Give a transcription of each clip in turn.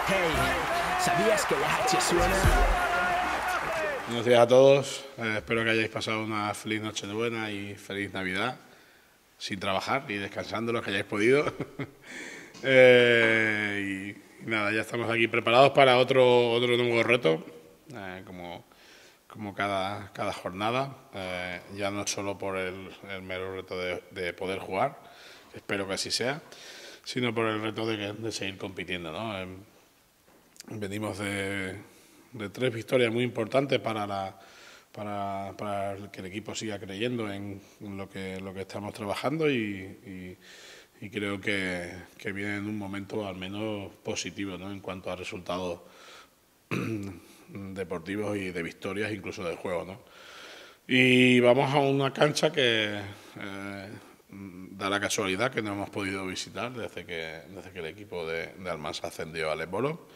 Hey, ¿sabías que la H suena? Buenos días a todos, espero que hayáis pasado una feliz Nochebuena y feliz Navidad, sin trabajar y descansando los que hayáis podido. Y nada, ya estamos aquí preparados para otro nuevo reto, como cada jornada, ya no solo por el mero reto de poder jugar, espero que así sea, sino por el reto de seguir compitiendo, ¿no? Venimos de 3 victorias muy importantes para que el equipo siga creyendo en lo que estamos trabajando y creo que viene en un momento al menos positivo, ¿no? En cuanto a resultados deportivos y de victorias, incluso de juego, ¿no? Y vamos a una cancha que da la casualidad que no hemos podido visitar desde que el equipo de Almansa ascendió al Ébolo.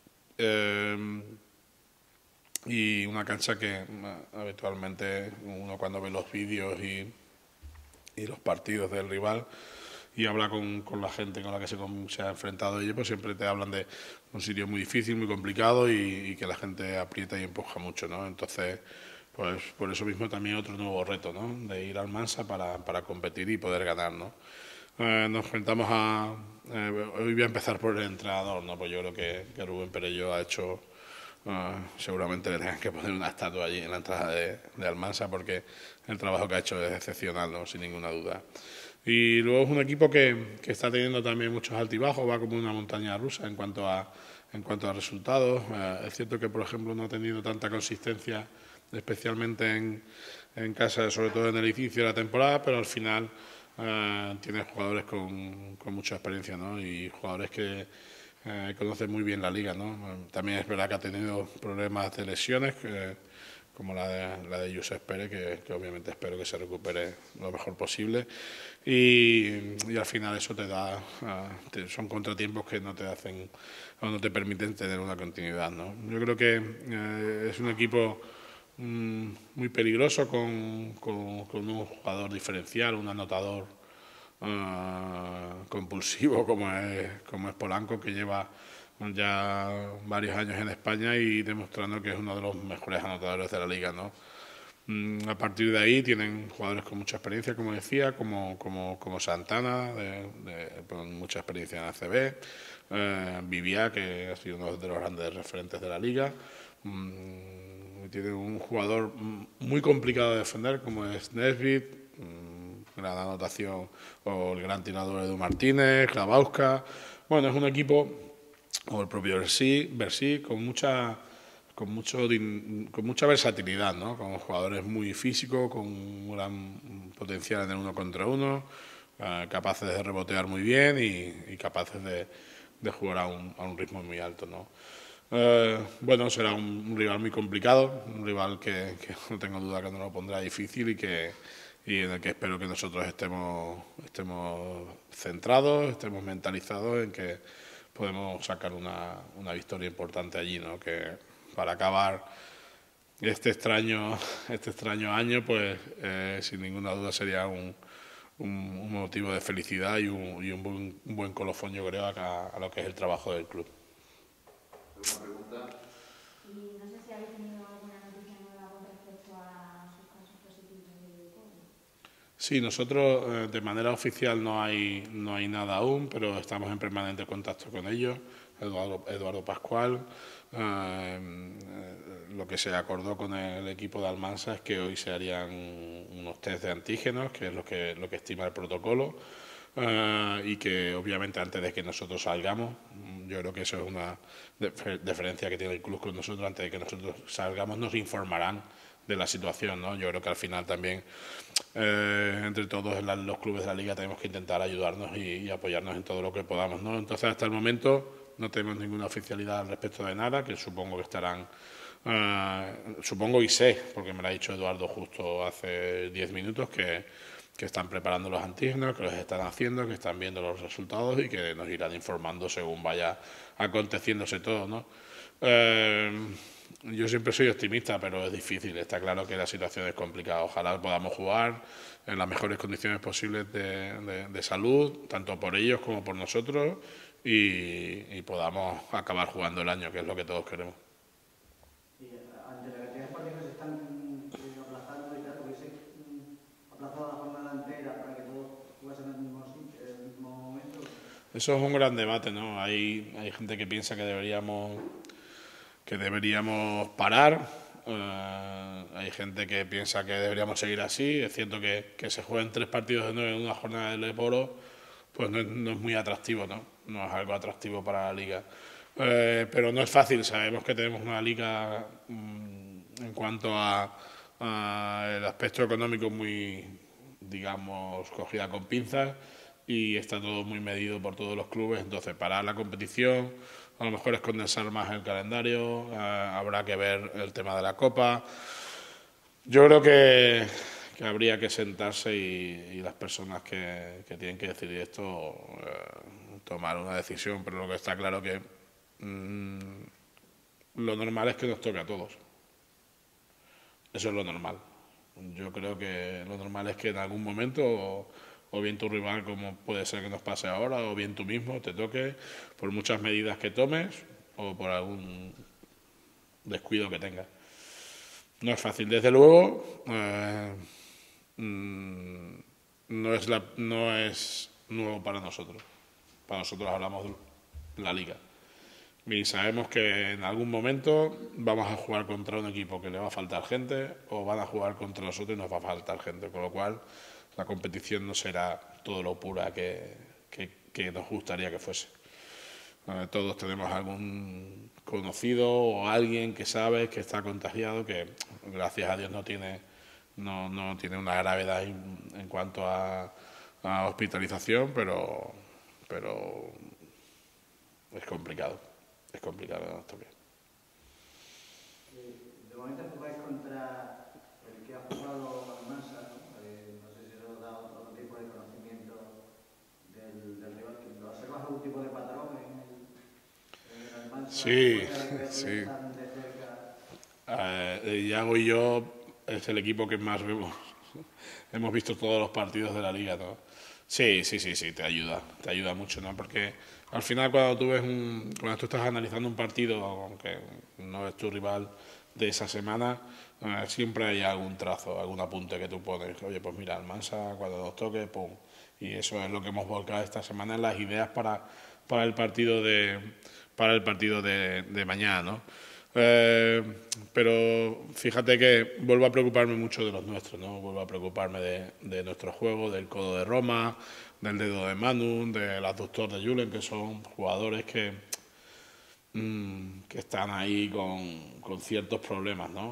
Y una cancha que habitualmente uno cuando ve los vídeos y los partidos del rival y habla con la gente con la que se ha enfrentado ellos, pues siempre te hablan de un sitio muy difícil, muy complicado y que la gente aprieta y empuja mucho, ¿no? Entonces, pues por eso mismo también otro nuevo reto, ¿no? De ir al Mansa para competir y poder ganar, ¿no? Nos enfrentamos a... hoy voy a empezar por el entrenador, ¿no? Pues yo creo que Rubén Perello ha hecho... seguramente le tengan que poner una estatua allí en la entrada de Almansa porque el trabajo que ha hecho es excepcional, ¿no? Sin ninguna duda. Y luego es un equipo que está teniendo también muchos altibajos, va como una montaña rusa en cuanto a resultados. Es cierto que, por ejemplo, no ha tenido tanta consistencia, especialmente en casa, sobre todo en el inicio de la temporada, pero al final tiene jugadores con mucha experiencia, ¿no? Y jugadores que conoce muy bien la liga, ¿no? También es verdad que ha tenido problemas de lesiones, como la de Josep Pérez, que obviamente espero que se recupere lo mejor posible. Y al final eso te da, son contratiempos que no te hacen o no te permiten tener una continuidad, ¿no? Yo creo que es un equipo muy peligroso con un jugador diferencial, un anotador compulsivo como es Polanco, que lleva ya varios años en España y demostrando que es uno de los mejores anotadores de la liga, ¿no? A partir de ahí tienen jugadores con mucha experiencia, como decía, como Santana, con mucha experiencia en ACB, Viviá, que ha sido uno de los grandes referentes de la liga. Tiene un jugador muy complicado de defender, como es Nesbitt, gran anotación, o el gran tirador Edu Martínez, Klabauska. Bueno, es un equipo, o el propio Bercy con mucha versatilidad, ¿no? Con jugadores muy físicos, con un gran potencial en el 1 contra 1, capaces de rebotear muy bien y capaces de jugar a un ritmo muy alto, ¿no? Bueno, será un rival muy complicado, un rival que no tengo duda que nos lo pondrá difícil y en el que espero que nosotros estemos centrados, estemos mentalizados en que podemos sacar una victoria importante allí, ¿no? Que para acabar este extraño año, pues sin ninguna duda sería un motivo de felicidad y un buen colofón, yo creo, a lo que es el trabajo del club. ¿Alguna pregunta? Y no sé si habéis tenido alguna noticia nueva con respecto a sus casos positivos de COVID. Sí, nosotros de manera oficial no hay nada aún, pero estamos en permanente contacto con ellos. Eduardo Pascual. Lo que se acordó con el equipo de Almansa es que hoy se harían unos test de antígenos, que es lo que estima el protocolo, y que obviamente antes de que nosotros salgamos, yo creo que eso es una diferencia que tiene el club con nosotros, antes de que nosotros salgamos nos informarán de la situación, ¿no? Yo creo que al final también entre todos los clubes de la liga tenemos que intentar ayudarnos y apoyarnos en todo lo que podamos, ¿no? Entonces hasta el momento no tenemos ninguna oficialidad al respecto de nada, que supongo que estarán, supongo y sé, porque me lo ha dicho Eduardo justo hace 10 minutos, que están preparando los antígenos, que los están haciendo, que están viendo los resultados y que nos irán informando según vaya aconteciéndose todo, ¿no? Yo siempre soy optimista, pero es difícil. Está claro que la situación es complicada. Ojalá podamos jugar en las mejores condiciones posibles de salud, tanto por ellos como por nosotros, y podamos acabar jugando el año, que es lo que todos queremos. Y ante la cantidad de partidos que se están aplazando y tal, ¿hubiese aplazado la jornada entera para que todos jugasen en el mismo momento? Eso es un gran debate, ¿no? Hay gente que piensa que deberíamos parar, hay gente que piensa que deberíamos seguir así. Es cierto que se jueguen 3 partidos de 9 en una jornada del Leporo, pues no es muy atractivo, ¿no? No es algo atractivo para la liga. Pero no es fácil, sabemos que tenemos una liga en cuanto a el aspecto económico muy, digamos, cogida con pinzas, y está todo muy medido por todos los clubes. Entonces, parar la competición a lo mejor es condensar más el calendario, habrá que ver el tema de la Copa. Yo creo que habría que sentarse y las personas que tienen que decidir esto tomar una decisión, pero lo que está claro que lo normal es que nos toque a todos. Eso es lo normal. Yo creo que lo normal es que en algún momento o bien tu rival, como puede ser que nos pase ahora, o bien tú mismo te toque, por muchas medidas que tomes o por algún descuido que tengas. No es fácil, desde luego. No es nuevo para nosotros. Para nosotros hablamos de la liga. Y sabemos que en algún momento vamos a jugar contra un equipo que le va a faltar gente, o van a jugar contra nosotros y nos va a faltar gente, con lo cual la competición no será todo lo pura que nos gustaría que fuese. Todos tenemos algún conocido o alguien que sabe que está contagiado, que gracias a Dios no tiene una gravedad en cuanto a hospitalización, pero es complicado que nos toque. De momento jugáis contra el que ha jugado Almansa, ¿no? No sé si os da otro tipo de conocimiento del rival, que ¿lo observas algún tipo de patrón en el Almansa? Sí. Iago y yo es el equipo que más vemos. Hemos visto todos los partidos de la liga, ¿no? Sí, te ayuda mucho, ¿no? Porque al final cuando tú estás analizando un partido, aunque no es tu rival de esa semana, siempre hay algún trazo, algún apunte que tú pones. Oye, pues mira, Almansa cuando nos toque, pum. Y eso es lo que hemos volcado esta semana en las ideas para el partido de mañana, ¿no? Pero fíjate que vuelvo a preocuparme mucho de los nuestros, ¿no? Vuelvo a preocuparme de nuestro juego, del codo de Roma, del dedo de Manu, del aductor de Julen, que son jugadores que están ahí con ciertos problemas, ¿no?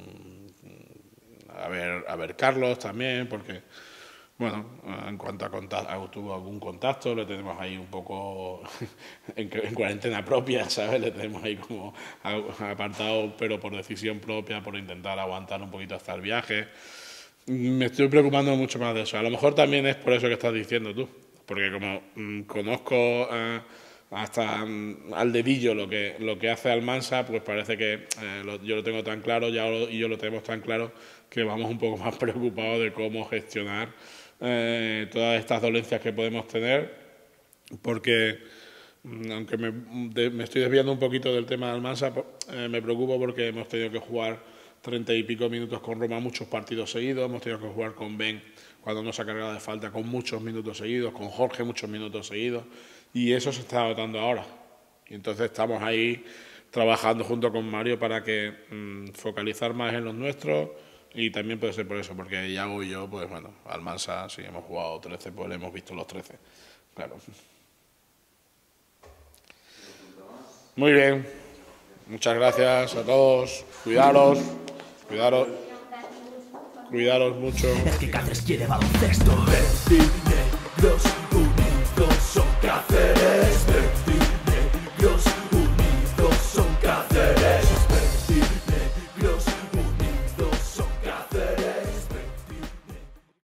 A ver Carlos también, porque bueno, en cuanto a contacto, tuvo algún contacto, le tenemos ahí un poco en cuarentena propia, ¿sabes? Le tenemos ahí como apartado, pero por decisión propia, por intentar aguantar un poquito hasta el viaje. Me estoy preocupando mucho más de eso. A lo mejor también es por eso que estás diciendo tú, porque como conozco hasta al dedillo lo que hace Almansa, pues parece que yo lo tengo tan claro, y yo lo tenemos tan claro, que vamos un poco más preocupados de cómo gestionar todas estas dolencias que podemos tener, porque aunque me estoy desviando un poquito del tema de Almansa, me preocupo porque hemos tenido que jugar 30 y pico minutos con Roma, muchos partidos seguidos, hemos tenido que jugar con Ben cuando nos ha cargado de falta con muchos minutos seguidos, con Jorge muchos minutos seguidos, y eso se está notando ahora. Y entonces estamos ahí trabajando junto con Mario para que focalizar más en los nuestros. Y también puede ser por eso, porque Iago y yo, pues bueno, Almansa, si hemos jugado 13, pues le hemos visto los 13, claro. Muy bien, muchas gracias a todos, cuidaros mucho. Es que Cáceres quiere baloncesto. Negros